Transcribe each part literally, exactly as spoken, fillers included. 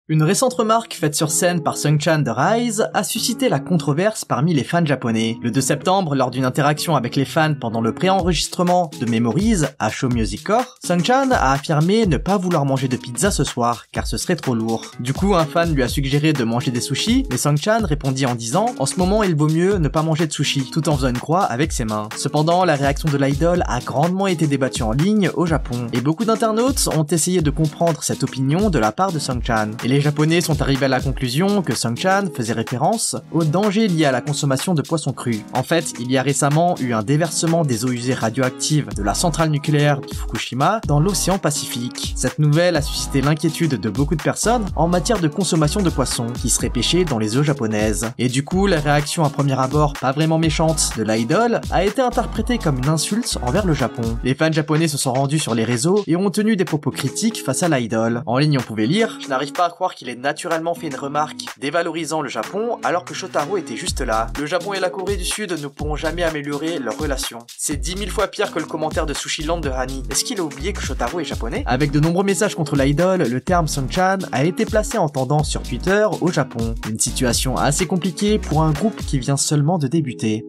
Une récente remarque faite sur scène par Sung-chan de Rise a suscité la controverse parmi les fans japonais. Le deux septembre, lors d'une interaction avec les fans pendant le pré-enregistrement de Memories à Show Music Core, Sung-chan a affirmé ne pas vouloir manger de pizza ce soir car ce serait trop lourd. Du coup, un fan lui a suggéré de manger des sushis, mais Sung-chan répondit en disant « En ce moment, il vaut mieux ne pas manger de sushis », tout en faisant une croix avec ses mains. Cependant, la réaction de l'idol a grandement été débattue en ligne au Japon, et beaucoup d'internautes ont essayé de comprendre cette opinion de la part de Sung-chan. Et les japonais sont arrivés à la conclusion que Sung-chan faisait référence aux dangers liés à la consommation de poissons crus. En fait, il y a récemment eu un déversement des eaux usées radioactives de la centrale nucléaire de Fukushima dans l'océan Pacifique. Cette nouvelle a suscité l'inquiétude de beaucoup de personnes en matière de consommation de poissons qui seraient pêchés dans les eaux japonaises. Et du coup, la réaction à premier abord pas vraiment méchante de l'idol a été interprétée comme une insulte envers le Japon. Les fans japonais se sont rendus sur les réseaux et ont tenu des propos critiques face à l'idol. En ligne, on pouvait lire « Je n'arrive pas à croire qu'il ait naturellement fait une remarque dévalorisant le Japon alors que Shotaro était juste là. Le Japon et la Corée du Sud ne pourront jamais améliorer leur relation. C'est dix mille fois pire que le commentaire de Sushiland de Hani. Est-ce qu'il a oublié que Shotaro est japonais ?» Avec de nombreux messages contre l'idol, le terme Sung-chan a été placé en tendance sur Twitter au Japon. Une situation assez compliquée pour un groupe qui vient seulement de débuter.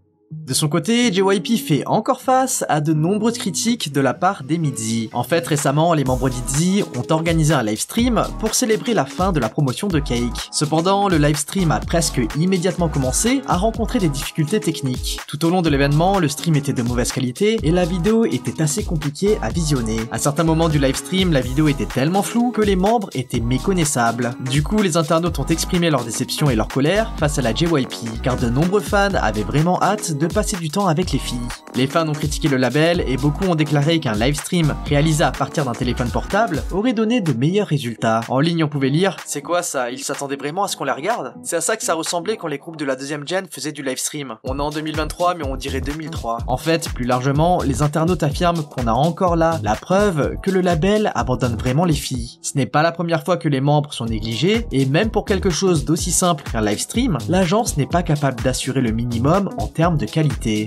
De son côté, J Y P fait encore face à de nombreuses critiques de la part des Midzy. En fait, récemment, les membres d'Itzy ont organisé un livestream pour célébrer la fin de la promotion de Cake. Cependant, le livestream a presque immédiatement commencé à rencontrer des difficultés techniques. Tout au long de l'événement, le stream était de mauvaise qualité et la vidéo était assez compliquée à visionner. À certains moments du livestream, la vidéo était tellement floue que les membres étaient méconnaissables. Du coup, les internautes ont exprimé leur déception et leur colère face à la J Y P, car de nombreux fans avaient vraiment hâte de passer du temps avec les filles. Les fans ont critiqué le label et beaucoup ont déclaré qu'un livestream réalisé à partir d'un téléphone portable aurait donné de meilleurs résultats. En ligne, on pouvait lire « C'est quoi ça? Ils s'attendaient vraiment à ce qu'on la regarde ?» C'est à ça que ça ressemblait quand les groupes de la deuxième gen faisaient du livestream. On est en deux mille vingt-trois, mais on dirait deux mille trois. En fait, plus largement, les internautes affirment qu'on a encore là la preuve que le label abandonne vraiment les filles. Ce n'est pas la première fois que les membres sont négligés, et même pour quelque chose d'aussi simple qu'un livestream, l'agence n'est pas capable d'assurer le minimum en termes de qualité.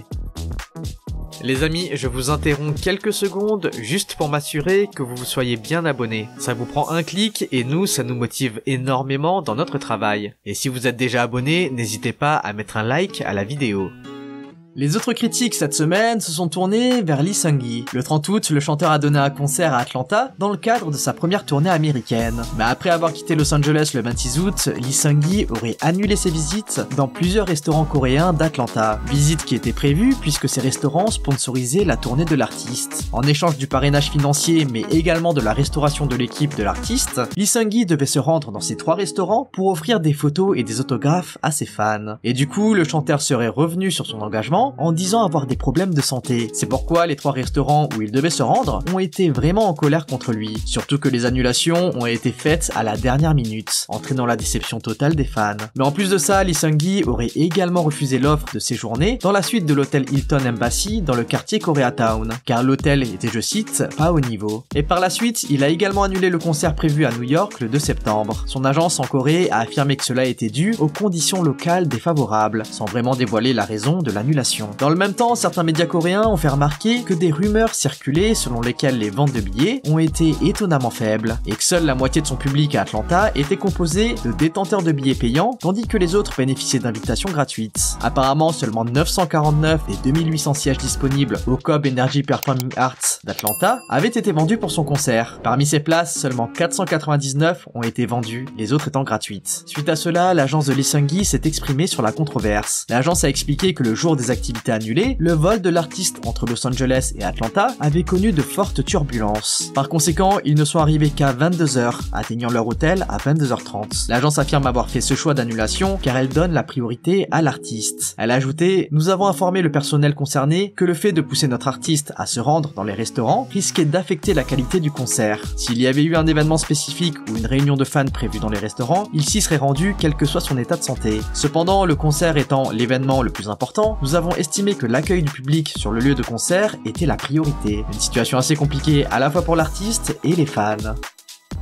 Les amis, je vous interromps quelques secondes juste pour m'assurer que vous vous soyez bien abonnés. Ça vous prend un clic et nous, ça nous motive énormément dans notre travail. Et si vous êtes déjà abonné, n'hésitez pas à mettre un like à la vidéo. Les autres critiques cette semaine se sont tournées vers Lee Seung-gi. Le trente août, le chanteur a donné un concert à Atlanta dans le cadre de sa première tournée américaine. Mais après avoir quitté Los Angeles le vingt-six août, Lee Seung-gi aurait annulé ses visites dans plusieurs restaurants coréens d'Atlanta. Visite qui était prévue puisque ces restaurants sponsorisaient la tournée de l'artiste. En échange du parrainage financier mais également de la restauration de l'équipe de l'artiste, Lee Seung-gi devait se rendre dans ces trois restaurants pour offrir des photos et des autographes à ses fans. Et du coup, le chanteur serait revenu sur son engagement en disant avoir des problèmes de santé. C'est pourquoi les trois restaurants où il devait se rendre ont été vraiment en colère contre lui. Surtout que les annulations ont été faites à la dernière minute, entraînant la déception totale des fans. Mais en plus de ça, Lee Seung-gi aurait également refusé l'offre de séjourner dans la suite de l'hôtel Hilton Embassy dans le quartier Koreatown, car l'hôtel était, je cite, pas au niveau. Et par la suite, il a également annulé le concert prévu à New York le deux septembre. Son agence en Corée a affirmé que cela était dû aux conditions locales défavorables, sans vraiment dévoiler la raison de l'annulation. Dans le même temps, certains médias coréens ont fait remarquer que des rumeurs circulaient selon lesquelles les ventes de billets ont été étonnamment faibles, et que seule la moitié de son public à Atlanta était composée de détenteurs de billets payants, tandis que les autres bénéficiaient d'invitations gratuites. Apparemment, seulement neuf cent quarante-neuf des deux mille huit cents sièges disponibles au Cobb Energy Performing Arts d'Atlanta avaient été vendus pour son concert. Parmi ces places, seulement quatre cent quatre-vingt-dix-neuf ont été vendues, les autres étant gratuites. Suite à cela, l'agence de Lee Seung-gi s'est exprimée sur la controverse. L'agence a expliqué que le jour des activités annulées, le vol de l'artiste entre Los Angeles et Atlanta avait connu de fortes turbulences. Par conséquent, ils ne sont arrivés qu'à vingt-deux heures, atteignant leur hôtel à vingt-deux heures trente. L'agence affirme avoir fait ce choix d'annulation car elle donne la priorité à l'artiste. Elle a ajouté « Nous avons informé le personnel concerné que le fait de pousser notre artiste à se rendre dans les restaurants risquait d'affecter la qualité du concert. S'il y avait eu un événement spécifique ou une réunion de fans prévue dans les restaurants, il s'y serait rendu quel que soit son état de santé. Cependant, le concert étant l'événement le plus important, nous avons estimé que l'accueil du public sur le lieu de concert était la priorité. Une situation assez compliquée à la fois pour l'artiste et les fans.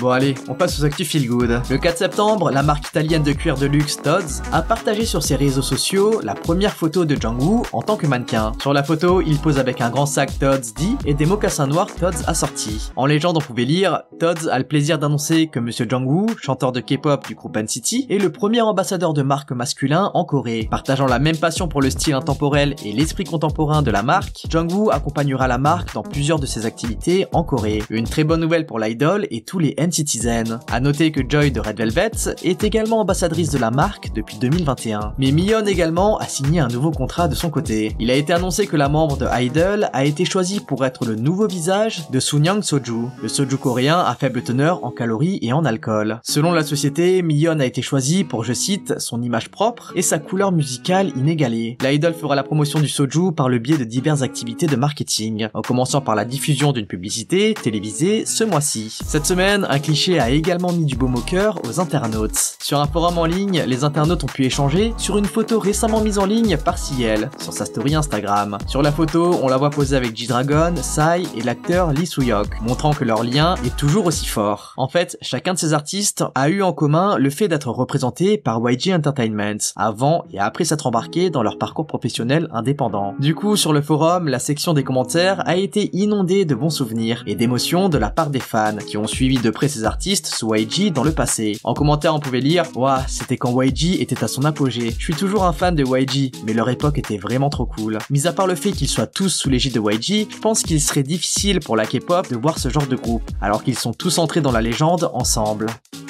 Bon allez, on passe aux actus feel good. Le quatre septembre, la marque italienne de cuir de luxe Tod's a partagé sur ses réseaux sociaux la première photo de Jungwoo en tant que mannequin. Sur la photo, il pose avec un grand sac Tod's dit et des mocassins noirs Tod's assortis. En légende, on pouvait lire Tod's a le plaisir d'annoncer que Monsieur Jungwoo, chanteur de K-pop du groupe N C T, est le premier ambassadeur de marque masculin en Corée. Partageant la même passion pour le style intemporel et l'esprit contemporain de la marque, Jungwoo accompagnera la marque dans plusieurs de ses activités en Corée. Une très bonne nouvelle pour l'idol et tous les N-Citizen. A noter que Joy de Red Velvet est également ambassadrice de la marque depuis deux mille vingt et un. Mais Miyeon également a signé un nouveau contrat de son côté. Il a été annoncé que la membre de Idol a été choisie pour être le nouveau visage de Sunyang Soju, le soju coréen à faible teneur en calories et en alcool. Selon la société, Miyeon a été choisie pour, je cite, son image propre et sa couleur musicale inégalée. L'idol fera la promotion du soju par le biais de diverses activités de marketing, en commençant par la diffusion d'une publicité télévisée ce mois-ci. Cette semaine, un cliché a également mis du baume au cœur aux internautes. Sur un forum en ligne, les internautes ont pu échanger sur une photo récemment mise en ligne par Ciel sur sa story Instagram. Sur la photo, on la voit poser avec G-Dragon, Psy et l'acteur Lee Soo-hyuk, montrant que leur lien est toujours aussi fort. En fait, chacun de ces artistes a eu en commun le fait d'être représenté par Y G Entertainment, avant et après s'être embarqués dans leur parcours professionnel indépendant. Du coup, sur le forum, la section des commentaires a été inondée de bons souvenirs et d'émotions de la part des fans, qui ont suivi de près ces artistes sous Y G dans le passé. En commentaire, on pouvait lire « Ouah, c'était quand Y G était à son apogée. Je suis toujours un fan de Y G, mais leur époque était vraiment trop cool. » Mis à part le fait qu'ils soient tous sous l'égide de Y G, je pense qu'il serait difficile pour la K-pop de voir ce genre de groupe, alors qu'ils sont tous entrés dans la légende ensemble.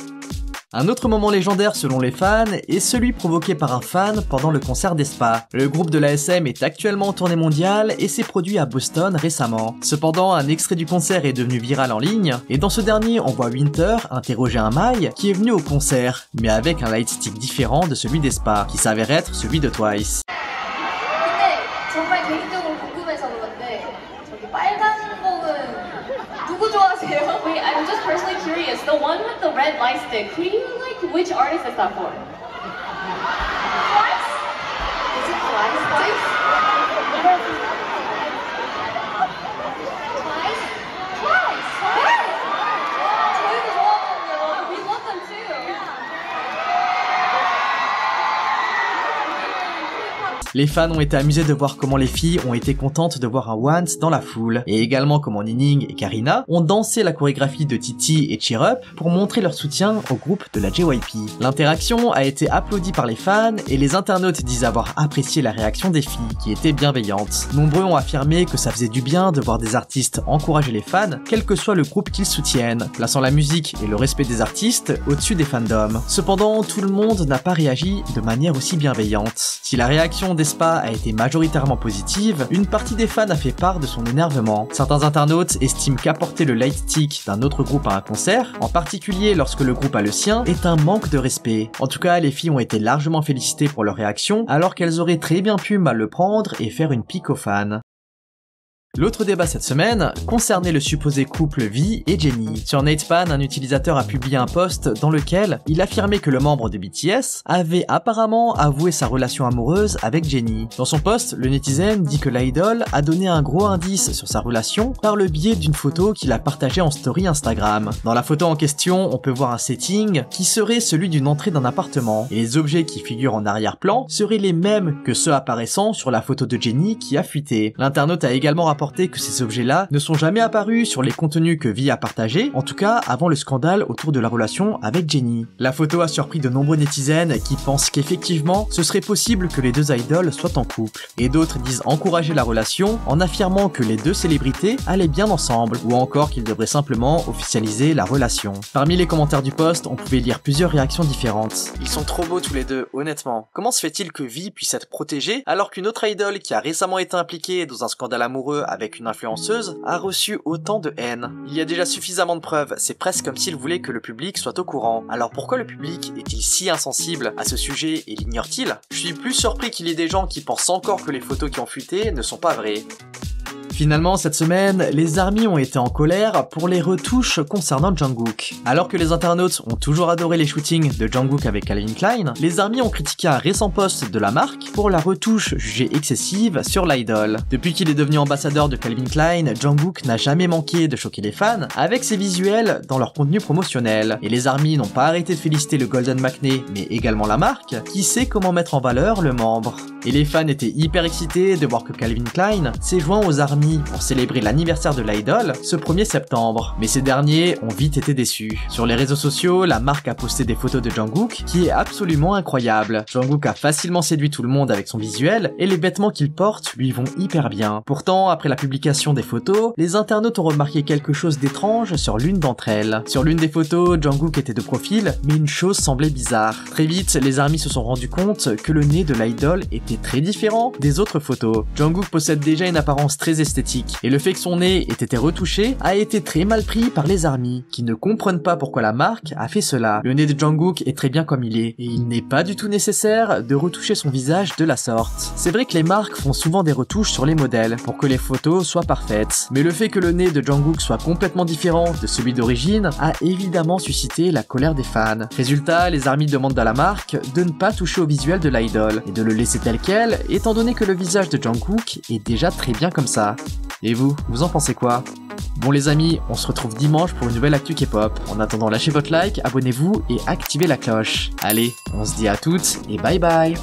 Un autre moment légendaire selon les fans est celui provoqué par un fan pendant le concert d'Aespa. Le groupe de l'A S M est actuellement en tournée mondiale et s'est produit à Boston récemment. Cependant, un extrait du concert est devenu viral en ligne, et dans ce dernier, on voit Winter interroger un Mai qui est venu au concert, mais avec un lightstick différent de celui d'Aespa, qui s'avère être celui de Twice. Wait, I'm just personally curious. The one with the red light stick, who do you like? Which artist is that for? Twice? Is it Twice? Twice? Twice? Twice? Twice? 저희도 좋아하거든요. We love them too. Les fans ont été amusés de voir comment les filles ont été contentes de voir un Once dans la foule, et également comment Nining et Karina ont dansé la chorégraphie de Titi et Cheer Up pour montrer leur soutien au groupe de la J Y P. L'interaction a été applaudie par les fans et les internautes disent avoir apprécié la réaction des filles, qui était bienveillante. Nombreux ont affirmé que ça faisait du bien de voir des artistes encourager les fans, quel que soit le groupe qu'ils soutiennent, plaçant la musique et le respect des artistes au-dessus des fandoms. Cependant, tout le monde n'a pas réagi de manière aussi bienveillante. Si la réaction des Spa a été majoritairement positive, une partie des fans a fait part de son énervement. Certains internautes estiment qu'apporter le lightstick d'un autre groupe à un concert, en particulier lorsque le groupe a le sien, est un manque de respect. En tout cas, les filles ont été largement félicitées pour leur réaction, alors qu'elles auraient très bien pu mal le prendre et faire une pique aux fans. L'autre débat cette semaine concernait le supposé couple V et Jennie. Sur Natepan, un utilisateur a publié un post dans lequel il affirmait que le membre de B T S avait apparemment avoué sa relation amoureuse avec Jennie. Dans son post, le netizen dit que l'idol a donné un gros indice sur sa relation par le biais d'une photo qu'il a partagée en story Instagram. Dans la photo en question, on peut voir un setting qui serait celui d'une entrée d'un appartement, et les objets qui figurent en arrière-plan seraient les mêmes que ceux apparaissant sur la photo de Jennie qui a fuité. L'internaute a également rapporté que ces objets-là ne sont jamais apparus sur les contenus que V a partagés, en tout cas avant le scandale autour de la relation avec Jennie. La photo a surpris de nombreux netizens qui pensent qu'effectivement, ce serait possible que les deux idols soient en couple, et d'autres disent encourager la relation en affirmant que les deux célébrités allaient bien ensemble, ou encore qu'ils devraient simplement officialiser la relation. Parmi les commentaires du post, on pouvait lire plusieurs réactions différentes. Ils sont trop beaux tous les deux, honnêtement. Comment se fait-il que V puisse être protégée alors qu'une autre idol qui a récemment été impliquée dans un scandale amoureux avec une influenceuse a reçu autant de haine? Il y a déjà suffisamment de preuves, c'est presque comme s'il voulait que le public soit au courant. Alors pourquoi le public est-il si insensible à ce sujet et l'ignore-t-il? Je suis plus surpris qu'il y ait des gens qui pensent encore que les photos qui ont fuité ne sont pas vraies. Finalement, cette semaine, les ARMY ont été en colère pour les retouches concernant Jungkook. Alors que les internautes ont toujours adoré les shootings de Jungkook avec Calvin Klein, les ARMY ont critiqué un récent post de la marque pour la retouche jugée excessive sur l'idol. Depuis qu'il est devenu ambassadeur de Calvin Klein, Jungkook n'a jamais manqué de choquer les fans avec ses visuels dans leur contenu promotionnel. Et les ARMY n'ont pas arrêté de féliciter le Golden Maknae, mais également la marque, qui sait comment mettre en valeur le membre. Et les fans étaient hyper excités de voir que Calvin Klein s'est joint aux ARMY pour célébrer l'anniversaire de l'idol ce premier septembre. Mais ces derniers ont vite été déçus. Sur les réseaux sociaux, la marque a posté des photos de Jungkook qui est absolument incroyable. Jungkook a facilement séduit tout le monde avec son visuel et les vêtements qu'il porte lui vont hyper bien. Pourtant, après la publication des photos, les internautes ont remarqué quelque chose d'étrange sur l'une d'entre elles. Sur l'une des photos, Jungkook était de profil, mais une chose semblait bizarre. Très vite, les ARMY se sont rendus compte que le nez de l'idol était très différent des autres photos. Jungkook possède déjà une apparence très esthétique, et le fait que son nez ait été retouché a été très mal pris par les ARMY, qui ne comprennent pas pourquoi la marque a fait cela. Le nez de Jungkook est très bien comme il est, et il n'est pas du tout nécessaire de retoucher son visage de la sorte. C'est vrai que les marques font souvent des retouches sur les modèles, pour que les photos soient parfaites, mais le fait que le nez de Jungkook soit complètement différent de celui d'origine a évidemment suscité la colère des fans. Résultat, les ARMY demandent à la marque de ne pas toucher au visuel de l'idol, et de le laisser tel quel, étant donné que le visage de Jungkook est déjà très bien comme ça. Et vous, vous en pensez quoi? Bon les amis, on se retrouve dimanche pour une nouvelle actu K-pop. En attendant, lâchez votre like, abonnez-vous et activez la cloche. Allez, on se dit à toutes et bye bye.